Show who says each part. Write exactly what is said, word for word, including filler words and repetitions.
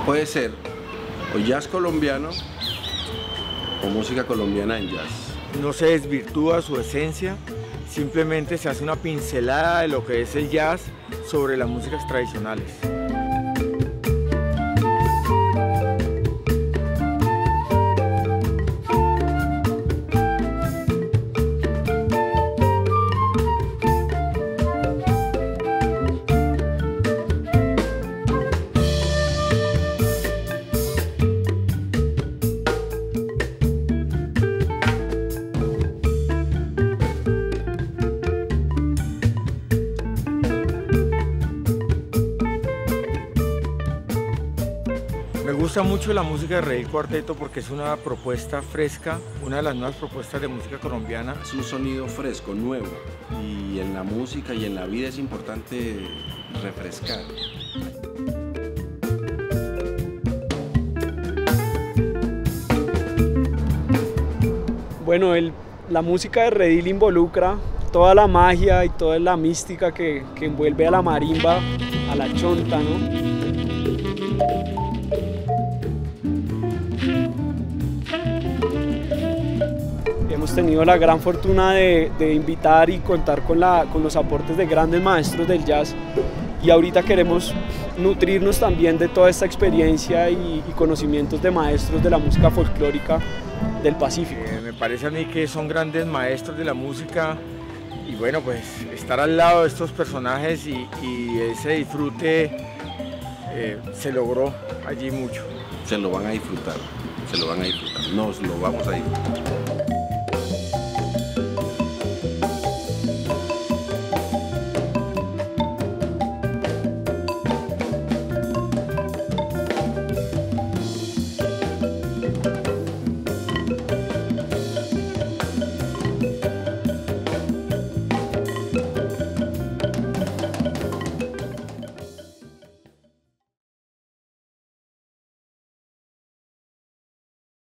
Speaker 1: Puede ser o jazz colombiano o música colombiana en jazz.
Speaker 2: No se desvirtúa su esencia, simplemente se hace una pincelada de lo que es el jazz sobre las músicas tradicionales. Me gusta mucho la música de Redil Cuarteto porque es una propuesta fresca, una de las nuevas propuestas de música colombiana.
Speaker 1: Es un sonido fresco, nuevo, y en la música y en la vida es importante refrescar.
Speaker 3: Bueno, el, la música de Redil involucra toda la magia y toda la mística que, que envuelve a la marimba, a la chonta, ¿no? Hemos tenido la gran fortuna de, de invitar y contar con, la, con los aportes de grandes maestros del jazz, y ahorita queremos nutrirnos también de toda esta experiencia y, y conocimientos de maestros de la música folclórica del Pacífico.
Speaker 2: Eh, me parece a mí que son grandes maestros de la música y bueno, pues estar al lado de estos personajes y, y ese disfrute eh, se logró allí mucho.
Speaker 1: Se lo van a disfrutar, se lo van a disfrutar, nos lo vamos a disfrutar.